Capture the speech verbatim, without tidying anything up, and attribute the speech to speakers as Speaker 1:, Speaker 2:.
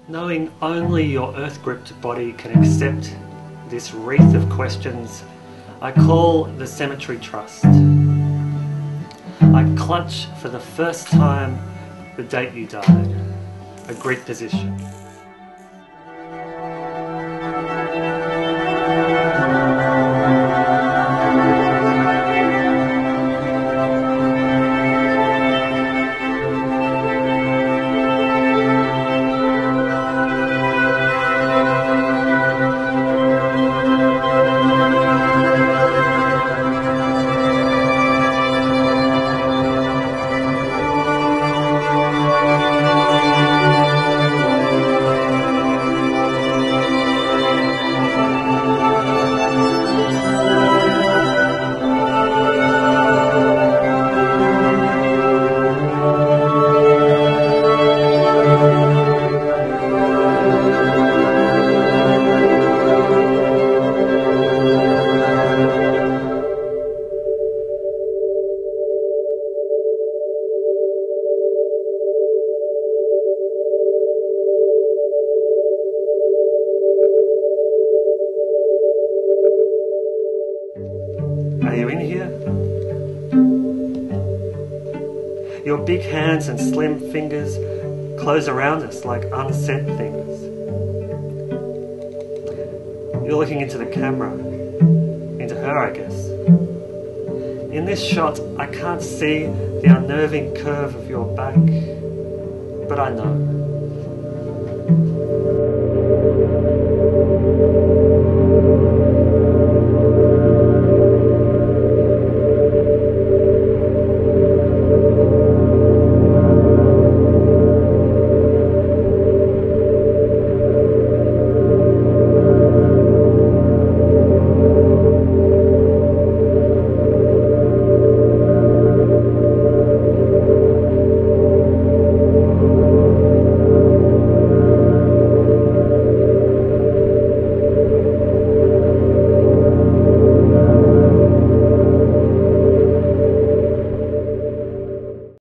Speaker 1: Knowing only your earth-gripped body can accept this wreath of questions, I call the cemetery trust. I clutch for the first time the date you died, a Greek position. Are you in here? Your big hands and slim fingers close around us like unsaid things. You're looking into the camera, into her, I guess. In this shot, I can't see the unnerving curve of your back, but I know.